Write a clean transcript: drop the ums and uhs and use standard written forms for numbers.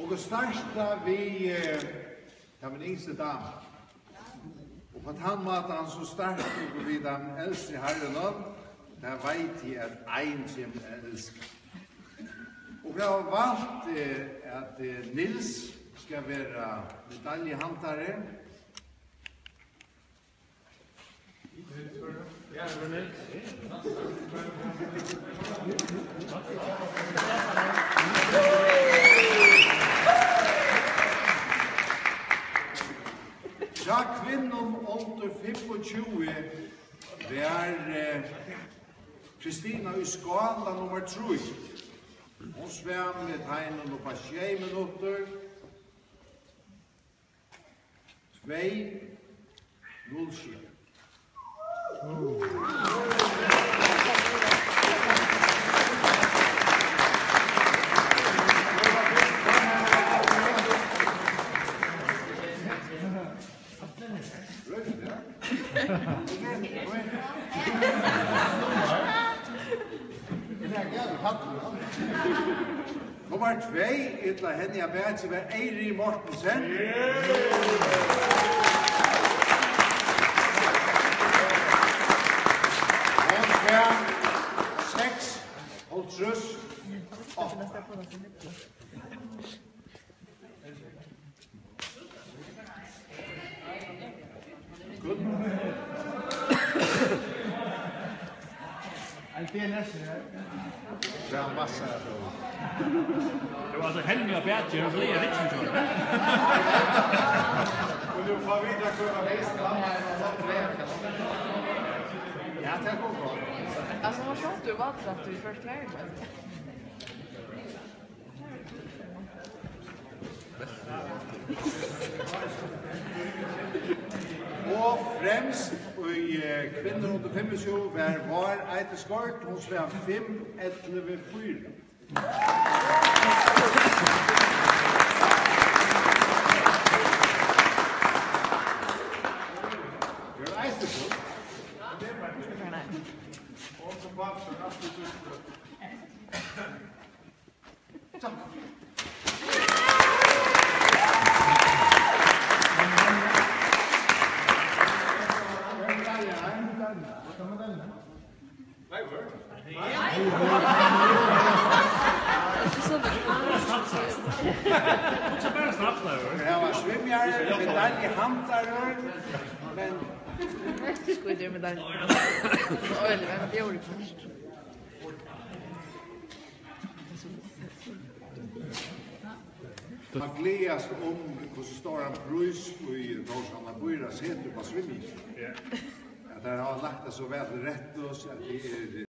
Och starta vi har en yngste dam. Och på han matan så starta vi den äldste herren. Där vet jag att en som älskar. Och vi har valt att Nils ska vara medaljehantare. Ja, Nils. Ja, kvinnan under 25 var Kristina i skala nummer 3. Hon svär med tegnen och på 6 minuter. 2:07. Nummer 2, etla henne jeg bedt til var Eiri Mortensen. Og svær 6, Holtrus, 8. Good. Det er næsten, ja. Det er masser af Det var altså Helmi og Bertje, og flere Ritsen. Og du får vite at køre vækst. Ja, det går bra. Alltså vad skönt du var att du först lärde dig. Og fremst i kvinner under 25 var Eite Skort, hun svær 5:11:4. Det er Eite Skort. Og så bare så absolut. Så. Det var svimjare, medaljehantare, men Skulle du med den? Oj, men det gjorde du först. man gledes om hvordan står en brus i Torshavna Bøyra seter på svimming. At der har lagt det så vel rett oss at det